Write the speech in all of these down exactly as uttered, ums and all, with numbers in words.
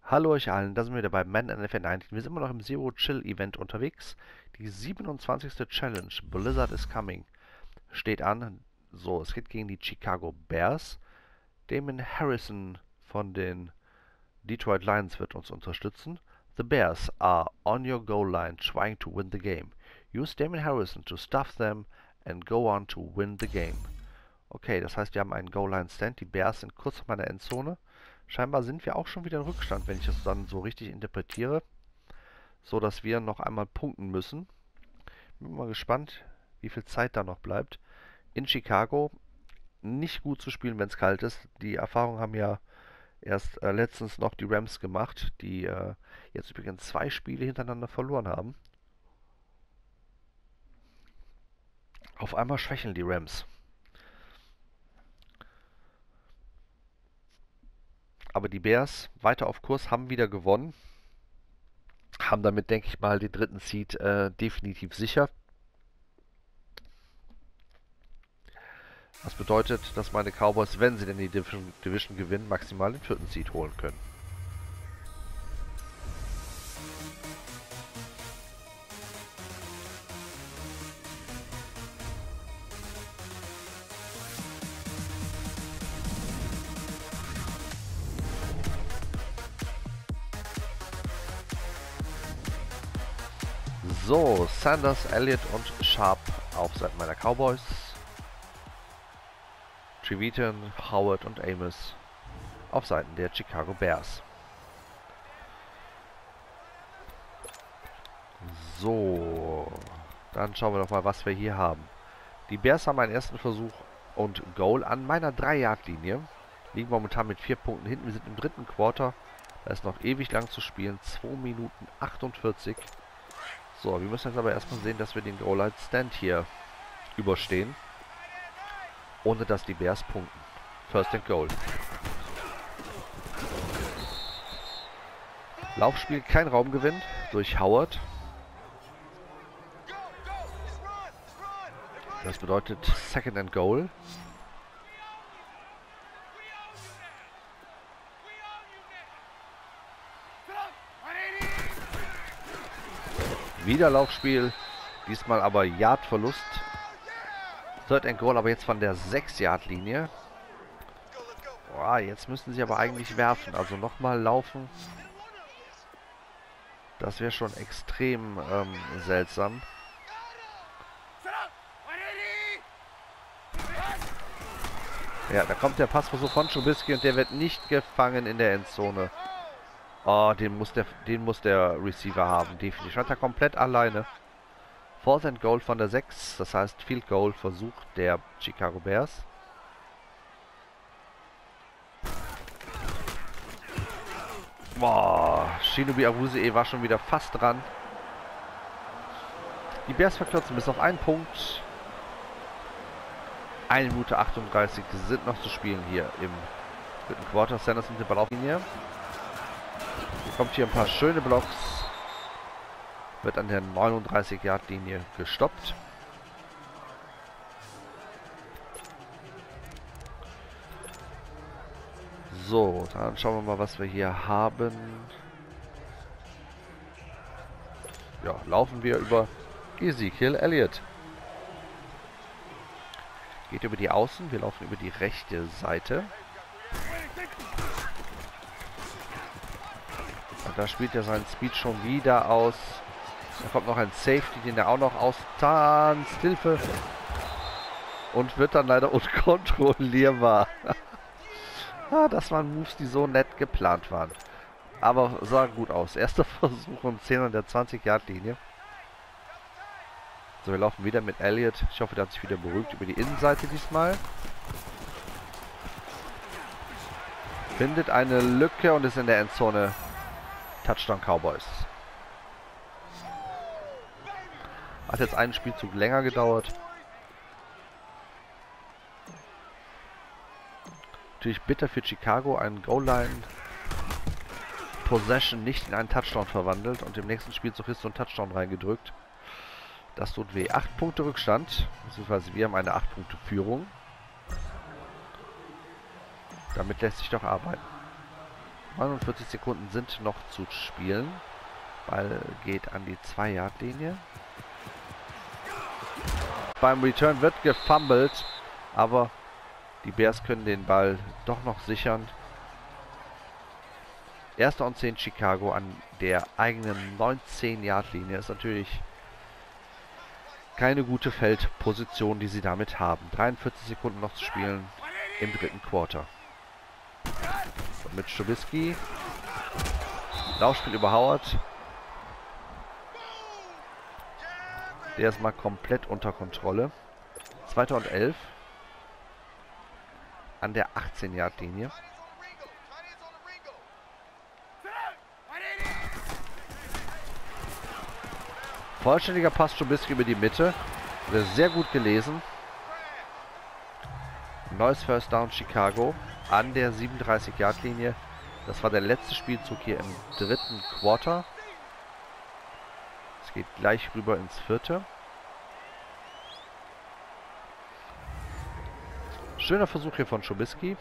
Hallo euch allen, da sind wir wieder bei Man N F L neunzehn. Wir sind immer noch im Zero Chill Event unterwegs. Die siebenundzwanzigste Challenge, Blizzard is Coming, steht an. So, es geht gegen die Chicago Bears. Damon Harrison von den Detroit Lions wird uns unterstützen. The Bears are on your goal line trying to win the game. Use Damon Harrison to stuff them and go on to win the game. Okay, das heißt, wir haben einen Goal-Line-Stand. Die Bears sind kurz vor meiner Endzone. Scheinbar sind wir auch schon wieder in Rückstand, wenn ich das dann so richtig interpretiere. So, dass wir noch einmal punkten müssen. Bin mal gespannt, wie viel Zeit da noch bleibt. In Chicago nicht gut zu spielen, wenn es kalt ist. Die Erfahrung haben ja erst äh, letztens noch die Rams gemacht, die äh, jetzt übrigens zwei Spiele hintereinander verloren haben. Auf einmal schwächeln die Rams. Aber die Bears weiter auf Kurs, haben wieder gewonnen. Haben damit, denke ich mal, den dritten Seed äh, definitiv sicher. Das bedeutet, dass meine Cowboys, wenn sie denn die Division, Division gewinnen, maximal den vierten Seed holen können. So, Sanders, Elliott und Sharp auf Seiten meiner Cowboys. Trevitan, Howard und Amos auf Seiten der Chicago Bears. So, dann schauen wir doch mal, was wir hier haben. Die Bears haben einen ersten Versuch und Goal an meiner drei Yard Linie. Liegen momentan mit vier Punkten hinten. Wir sind im dritten Quarter. Da ist noch ewig lang zu spielen. zwei Minuten achtundvierzig. So, wir müssen jetzt aber erstmal sehen, dass wir den Goal-Line-Stand hier überstehen. Ohne dass die Bears punkten. First and Goal. Laufspiel, kein Raumgewinn durch Howard. Das bedeutet Second and Goal. Wieder Laufspiel, diesmal aber Yard-Verlust. Third and Goal, aber jetzt von der sechs Yard Linie. Boah, jetzt müssten sie aber eigentlich werfen, also nochmal laufen. Das wäre schon extrem ähm, seltsam. Ja, da kommt der Passversuch von Trubisky und der wird nicht gefangen in der Endzone. Oh, den muss der, den muss der Receiver haben, definitiv. Stand er komplett alleine. Fourth and Goal von der sechs, das heißt Field Goal Versuch der Chicago Bears. Boah, Shinobi Awuzie war schon wieder fast dran. Die Bears verkürzen bis auf einen Punkt. eine Minute achtunddreißig sind noch zu spielen hier im dritten Quarter. Sanders mit der Ballauflinie. Hier kommt hier ein paar schöne Blocks. Wird an der neununddreißig Yard Linie gestoppt. So, dann schauen wir mal, was wir hier haben. Ja, laufen wir über Ezekiel Elliott. Geht über die Außen, wir laufen über die rechte Seite. Und da spielt er seinen Speed schon wieder aus. Da kommt noch ein Safety, den er auch noch austanzt. Hilfe. Und wird dann leider unkontrollierbar. Ah, das waren Moves, die so nett geplant waren. Aber sah gut aus. Erster Versuch um zehn an der zwanzig Yard Linie. So, wir laufen wieder mit Elliott. Ich hoffe, der hat sich wieder beruhigt über die Innenseite diesmal. Findet eine Lücke und ist in der Endzone. Touchdown Cowboys. Hat jetzt einen Spielzug länger gedauert. Natürlich bitter für Chicago. Ein Goal-Line Possession nicht in einen Touchdown verwandelt. Und im nächsten Spielzug ist so ein Touchdown reingedrückt. Das tut weh. acht Punkte Rückstand. Beziehungsweise wir haben eine acht Punkte Führung. Damit lässt sich doch arbeiten. neunundvierzig Sekunden sind noch zu spielen. Ball geht an die zwei Yard Linie. Beim Return wird gefummelt, aber die Bears können den Ball doch noch sichern. Erster und zehn Chicago an der eigenen neunzehn Yard Linie. Ist natürlich keine gute Feldposition, die sie damit haben. dreiundvierzig Sekunden noch zu spielen im dritten Quarter. So, mit Trubisky. Laufspiel über Howard. Der ist mal komplett unter Kontrolle. Zweiter und elf. An der achtzehn Yard Linie. Vollständiger Pass Trubisky über die Mitte. Sehr gut gelesen. Neues First Down Chicago an der siebenunddreißig Yard Linie. Das war der letzte Spielzug hier im dritten Quarter. Es geht gleich rüber ins vierte. Schöner Versuch hier von Trubisky.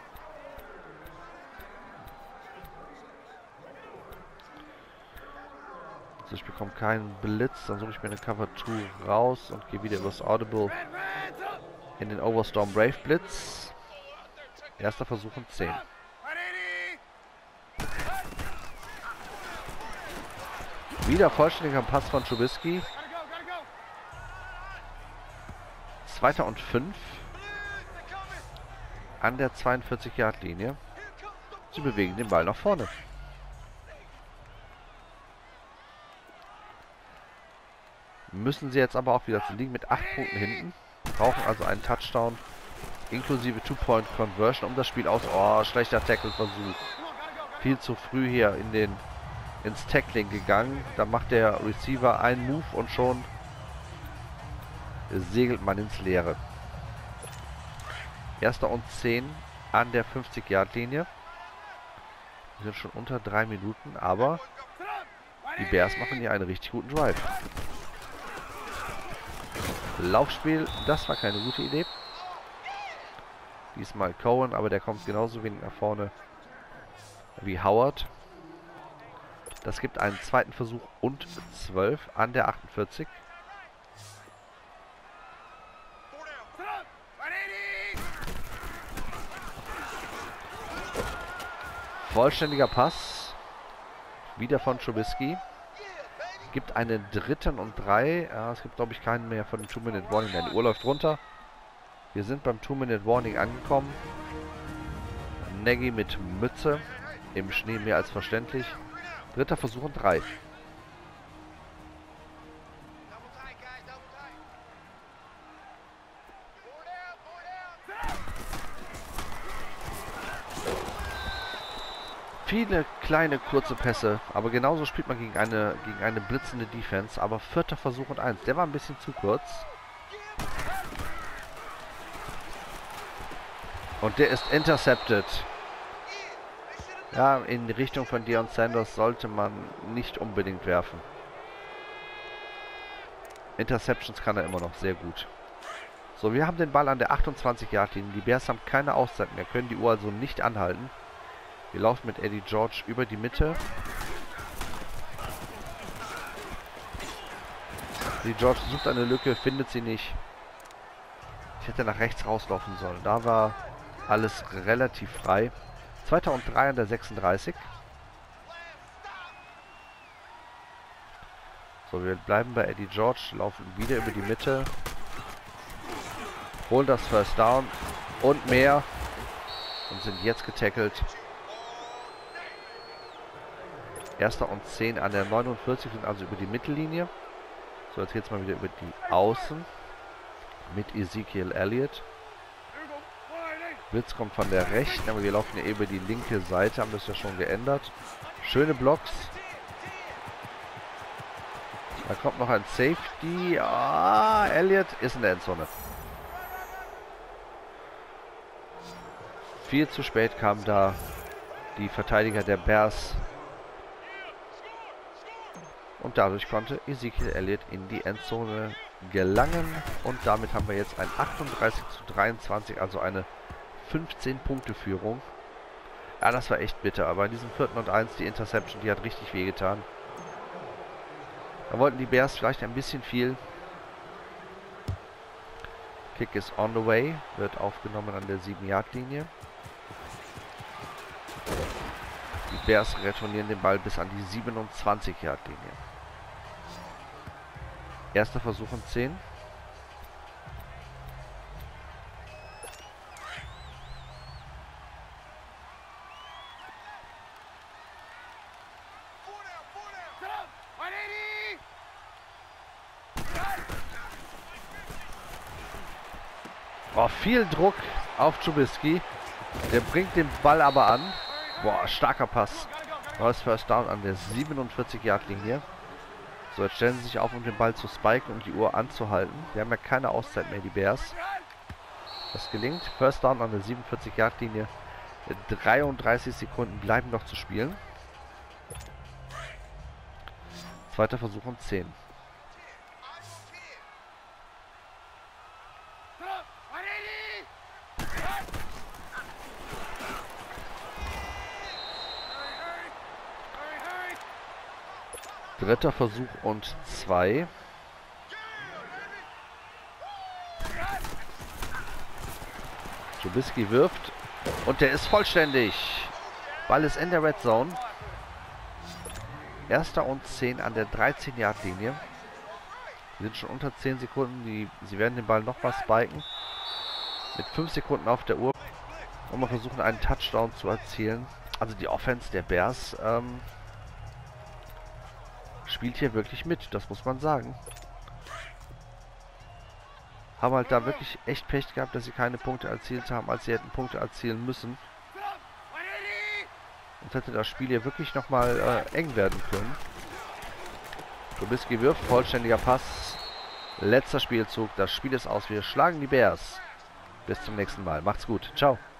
Also ich bekomme keinen Blitz, dann suche ich mir eine Cover zwei raus und gehe wieder übers Audible in den Overstorm Brave Blitz. Erster Versuch und zehn. Wieder vollständiger Pass von Trubisky. Zweiter und fünf. An der zweiundvierzig Yard Linie. Sie bewegen den Ball nach vorne. Müssen sie jetzt aber auch wieder zu liegen mit acht Punkten hinten. Brauchen also einen Touchdown inklusive Two-Point-Conversion, um das Spiel aus... Oh, schlechter Tackle-Versuch. Viel zu früh hier in den, ins Tackling gegangen. Da macht der Receiver einen Move und schon segelt man ins Leere. Erster und zehn an der fünfzig Yard Linie. Wir sind schon unter drei Minuten, aber die Bears machen hier einen richtig guten Drive. Laufspiel, das war keine gute Idee. Diesmal Cohen, aber der kommt genauso wenig nach vorne wie Howard. Das gibt einen zweiten Versuch und zwölf an der achtundvierzig. Vollständiger Pass. Wieder von Trubisky. Gibt einen dritten und drei. Ja, es gibt, glaube ich, keinen mehr von dem Two-Minute-Warning. Die Uhr läuft runter. Wir sind beim Two-Minute-Warning angekommen. Nagy mit Mütze. Im Schnee mehr als verständlich. Dritter Versuch und drei. Viele kleine, kurze Pässe, aber genauso spielt man gegen eine, gegen eine blitzende Defense. Aber vierter Versuch und eins, der war ein bisschen zu kurz. Und der ist intercepted. Ja, in die Richtung von Deion Sanders sollte man nicht unbedingt werfen. Interceptions kann er immer noch sehr gut. So, wir haben den Ball an der achtundzwanzig Yard Linie. Die Bears haben keine Auszeit mehr, können die Uhr also nicht anhalten. Wir laufen mit Eddie George über die Mitte. Eddie George sucht eine Lücke, findet sie nicht. Ich hätte nach rechts rauslaufen sollen. Da war alles relativ frei. Zweiter und drei an der sechsunddreißig. So, wir bleiben bei Eddie George, laufen wieder über die Mitte. Holen das First Down und mehr. Und sind jetzt getackelt. Erster und zehn an der neunundvierzig, sind also über die Mittellinie. So, jetzt geht es mal wieder über die Außen. Mit Ezekiel Elliott. Blitz kommt von der rechten, aber wir laufen ja über die linke Seite, haben das ja schon geändert. Schöne Blocks. Da kommt noch ein Safety. Ah, Elliott ist in der Endzone. Viel zu spät kamen da die Verteidiger der Bears. Und dadurch konnte Ezekiel Elliott in die Endzone gelangen. Und damit haben wir jetzt ein achtunddreißig zu dreiundzwanzig, also eine fünfzehn Punkte Führung. Ja, das war echt bitter. Aber in diesem vierten und eins, die Interception, die hat richtig wehgetan. Da wollten die Bears vielleicht ein bisschen viel. Kick is on the way. Wird aufgenommen an der sieben Yard Linie. Die Bears retournieren den Ball bis an die siebenundzwanzig Yard Linie. Erster Versuch und zehn. Oh, viel Druck auf Trubisky. Der bringt den Ball aber an. Boah, starker Pass. Neues First Down an der siebenundvierzig Yard Linie. So, jetzt stellen sie sich auf, um den Ball zu spiken, um die Uhr anzuhalten. Die haben ja keine Auszeit mehr, die Bears. Das gelingt. First Down an der siebenundvierzig Yard Linie. dreiunddreißig Sekunden bleiben noch zu spielen. Zweiter Versuch und zehn. Dritter Versuch und zwei. Trubisky wirft. Und der ist vollständig. Ball ist in der Red Zone. Erster und zehn an der dreizehn Yard Linie. Sie sind schon unter zehn Sekunden. Die, sie werden den Ball nochmal spiken. Mit fünf Sekunden auf der Uhr. Und mal versuchen, einen Touchdown zu erzielen. Also die Offense der Bears ähm, spielt hier wirklich mit, das muss man sagen. Haben halt da wirklich echt Pech gehabt, dass sie keine Punkte erzielt haben, als sie hätten Punkte erzielen müssen. Und hätte das Spiel hier wirklich nochmal äh, eng werden können. Trubisky wirft, vollständiger Pass. Letzter Spielzug, das Spiel ist aus. Wir schlagen die Bears. Bis zum nächsten Mal. Macht's gut. Ciao.